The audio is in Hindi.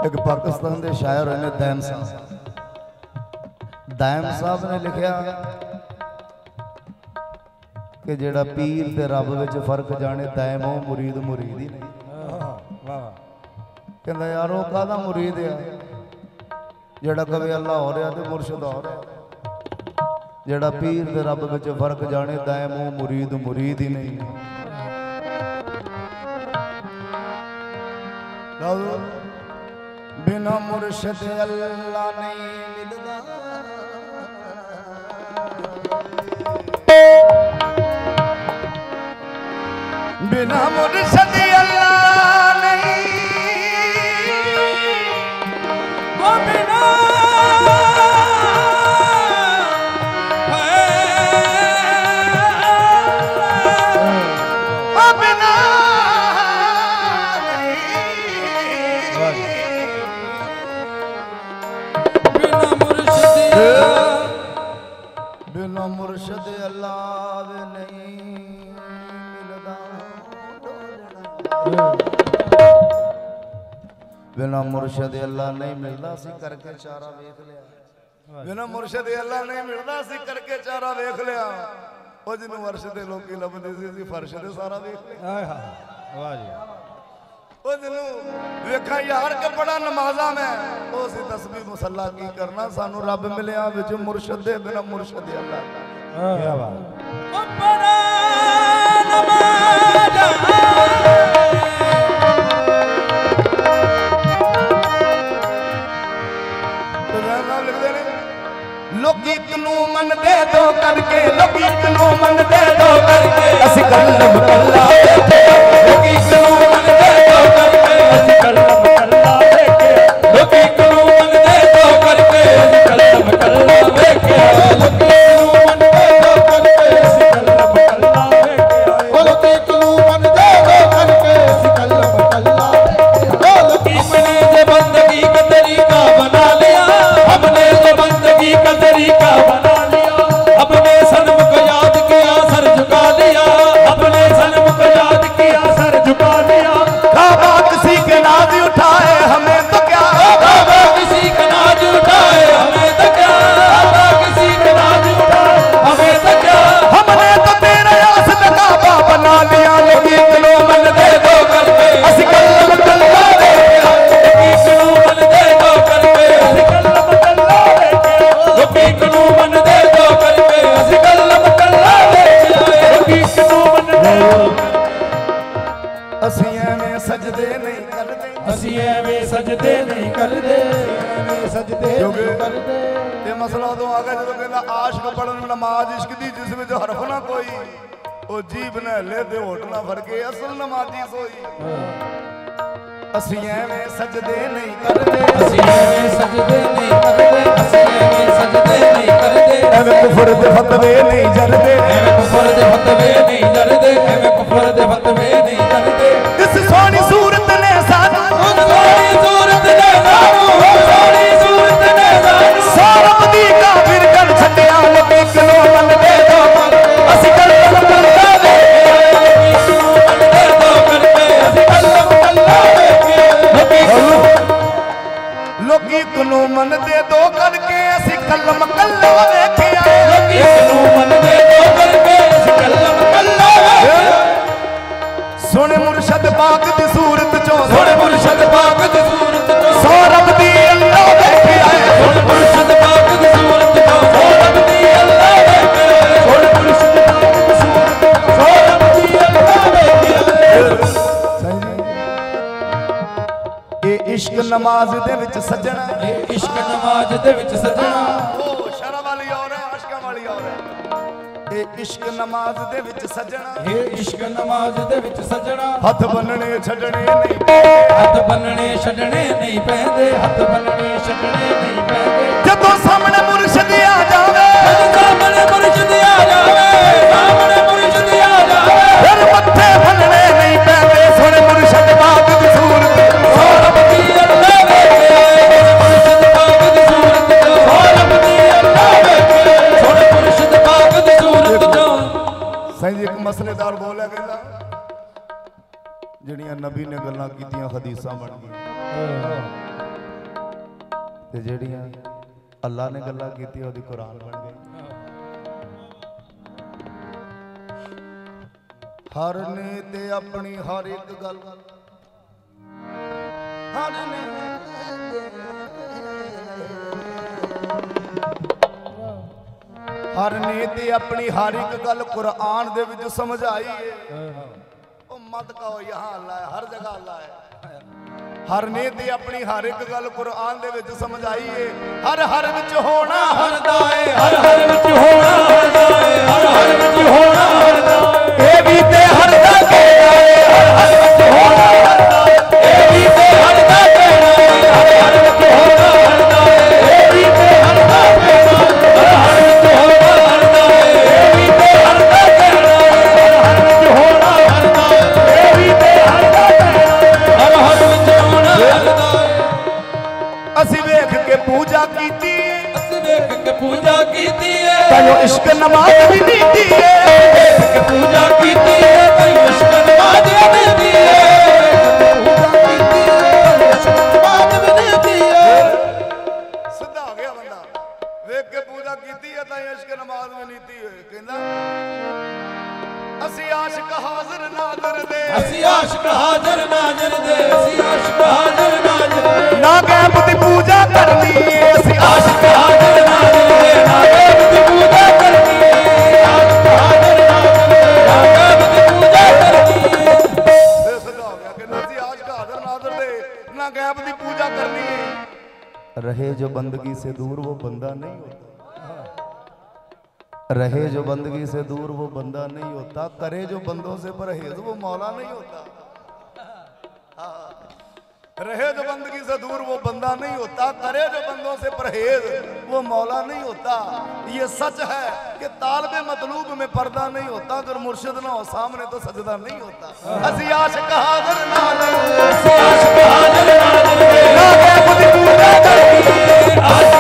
एक पाकिस्तान के शायर ने दैम साहब ने लिखा कि जेड़ा पीर ते रब विच फर्क जाने दैम हो मुरीद मुरीद ही नहीं। कहंदा यार वो कादा मुरीद है जेड़ा कवे अल्लाह हो रहा ते मुर्शिद हो रहा। जेड़ा पीर ते रब विच फर्क जाने दैम हो मुरीद मुरीद ही नहीं। बिना मुर्शिद अल्लाह नहीं मिलदा। बिना मुर्शिद अल्लाह नहीं वो बिना बिना मुर्शिद अल्लाह नहीं मिलदा। बिना मुर्शिद अल्लाह नहीं मिलदा सी करके चारा वेख लिया। बिना मुर्शिद अल्लाह नहीं मिलदा सी करके चारा वेख लिया। ओ जिन्नू अर्श दे लोकी लभदे सी फर्श दे सारा वेख लिया। वाह जी। ओ जिन्नू वेखा यार के बड़ा नमाजा में ओ सी तस्बीह मुसल्ला की करना सानू रब मिलिया विच मुर्शिद दे बिना मुर्शिद अल्लाह। क्या बात ओ बड़ा नमाजा लोकी कनू मन दे दो करके लोकी कनू मन दे दो करके असी कल्लम कल्ला देखे। लोकी कनू मन दे दो करके असी कल्लम कल्ला देखे। लोकी कनू मन दे दो करके असी कल्लम कल्ला देखे। लोकी कनू मन दे दो करके असी कल्लम कल्ला देखे। लोकी कनू मन दे दो करके असी कल्लम कल्ला देखे। लोकी अपने से बंदगी का तरीका बना लिया। हमने तो बंदगी का तरीका बना लिया। अपने सनम को याद किया सर झुका लिया। अपने सनम को याद किया सर झुका लिया। काबा किसी के नाज उठाए हमें तो क्या। काबा किसी के नाज उठाए हमें तो क्या। काबा किसी के नाज उठाए हमें तो क्या। हमने तो तेरे आस में काबा बना लिया। लोकी कनो मन दे दो करके असी कल्लम कल्ला देखे। लोकी कनो मन दे दो करके असी कल्लम कल्ला देखे। लोकी कनो मन दे दो करके असी कल्लम कल्ला देखे। लोकी कनो मन दे दो असी एवें सजदे नहीं करदे। असी एवें सजदे नहीं करदे। सजदे नहीं करदे। ये मसला तो आ गया जो कहंदा आशिक पढ़न नमाज इश्क दी जिस विच हरफ ना कोई ओ जीब ने ले दे होठ ना भर के असल नमाजी सोई। असी एवें सजदे नहीं करदे। असी एवें सजदे नहीं करदे। असी एवें सजदे नहीं करदे। एवें कुफर दे फतवे नहीं जरदे। एवें कुफर दे फतवे नहीं जरदे। एवें कुफर दे फतवे नहीं जरदे। इस सोहनी सूरत ने सानू सोहनी सूरत ने सानू सोहनी सूरत ने सानू सारब दी काफिर कर छड्या। लोकी कनो मन दे दो असी कल्लम कल्ला देखे। लोकी कनो मन दे दो करके असी कल्लम कल्ला देखे। लोकी कनो मन दे दो करके असी कल्लम कल्ला देखे। सोने मुर्शद पाक दी सूरत चो सोने मुर्शद पाक दी सूरत चो सौरभ दी अल्लाह देखे। सोने मुर्शद पाक दी सूरत चो सौरभ दी अल्लाह देखे। सोने मुर्शद पाक दी सूरत चो सौरभ दी अल्लाह देखे। ये इश्क नमाज दे विच सजना। ये इश्क नमाज दे विच सजना। ओ शर्म वाली और है अश्क वाली और है। ये इश्क नमाज दे विच सजना। ये इश्क नमाज दे विच सजना। हथ बनने छड़ने नहीं पैंदे। हथ बनने छड़ने नहीं पैंदे। हथ बनने छड़ने नहीं पैंदे। जदों सामने मुर्शिद आ जावे। सामने मुर्शिद आ जावे। सामने मुर्शिद आ जावे। फिर मत्थे बनने नहीं पैंदे। सोने मुर्शिद पाक दी सूरत सौरभ दी अल्लाह देखे। मुर्शिद पाक दी सूरत सौरभ दी अल्लाह देखे। सोने मुर्शिद पाक दी सूरत जो सही एक मसलेदार बोला कहंदा जिहड़ियां नबी ने गल्लां कीतियां हदीसां बन गईयां। ते जेड़ियां अल्लाह ने गल्लां कीती ओदी कुरान बन गई। हर ने ते अपनी हर एक गल हर ने ते अपनी हर एक गल कुरान दे विच समझाई है। ओ मत कहो यहाँ अल्लाह है, हर जगह अल्लाह है। हर ने ते अपनी हर एक गल कुरान दे विच समझाई है। हर हर विच होना हरदा है, हर हर विच होना हरदा है, हर हर विच होना हरदा है। ए भी ते हरदा कहना है, हर हर विच होना हरदा है। ए भी ते हरदा कहना है, हर हर विच होना हरदा है। ए भी ते हरदा कहना है, हर हर विच होना हरदा है। ए भी ते हरदा कहना है, हर हर विच होना हरदा है। ए भी ते हरदा कहना है, हर हर विच होना हरदा है। असी वेख के पूजा कीती है, असी वेख के पूजा कीती है, तैयो इश्क नमाज भी नीती है। वेख के पूजा कीती है, तैयो इश्क नमाज भी नीती है। पूजा कीती है, इश्क नमाज भी नीती है। सीधा हो गया बंदा। वेख के पूजा कीती है, तैयो इश्क नमाज भी नीती है। कहंदा असी आशिक हाजिर नाज़र दे, असी आशिक हाजिर नाज़र दे, असी आशिक हाजिर नाज़र दे। ना गैब दी पूजा करनी है, असी आशिक हाजिर नाज़र दे। ना गैब दी पूजा करनी है, आशिक हाजिर नाज़र दे। ना गैब दी पूजा करनी है। सीधा हो गया कि असी आशिक हाजिर नाज़र दे, ना गैब दी पूजा करनी है। रहे जो बंदगी से दूर वो बंदा नहीं होता। रहे जो बंदगी से दूर वो बंदा नहीं होता। करे जो बंदों से परहेज वो मौला नहीं होता। रहे जो बंदगी से दूर वो बंदा नहीं होता। करे जो बंदों से परहेज वो मौला नहीं होता। ये सच है कि तालबे मतलूब में पर्दा नहीं होता। अगर मुर्शिद ना हो सामने तो सजदा नहीं होता। असी आशिक हाजिर नाज़र, असी आशिक हाजिर नाज़र, ना गैब दी पूजा करनी है।